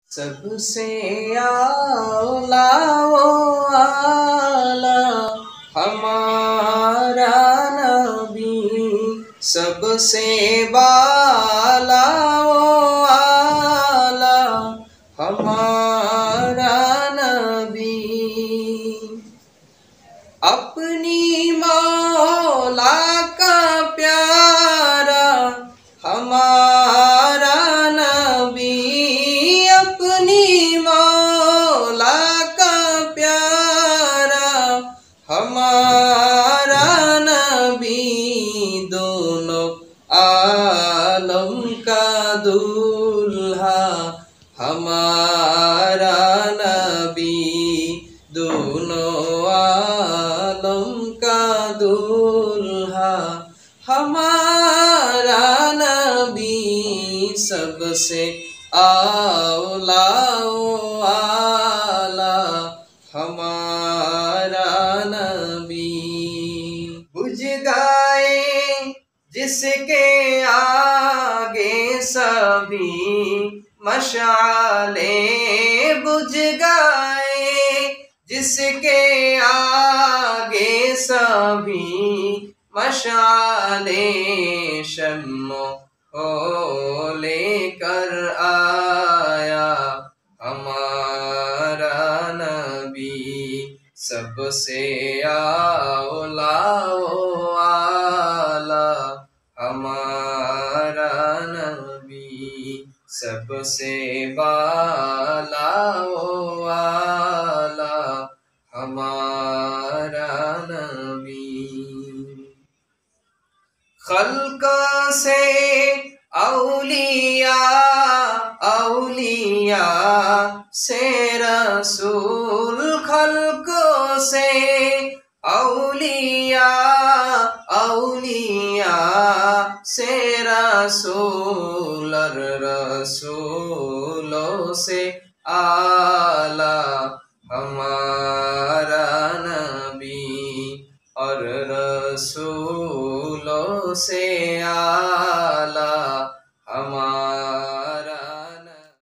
सबसे आला वो आला हमारा नबी, सबसे बाला वो आला हमारा नबी। अपनी मौला का प्यारा हमारा नबी, अपनी मौला का प्यारा हमारा नबी, दोनों आलम का दूल्हा हमारा नबी, दोनों आलम का दूल्हा हमारा नबी, सबसे आला आला हमारा नबी। बुझ गए जिसके आगे सभी मशाले, बुझ गए जिसके आगे सभी मशाले, शम्मो हो लेकर आया हमारा नबी, सबसे आला आला हमारा नबी, सबसे बाला आला हमारा नबी। खल्क से औलिया, औलिया से रसूल, खल्क से औलिया, औलिया से रसूल, रसूलों से आला हमारा नबी, और रसूलों से आला हमारा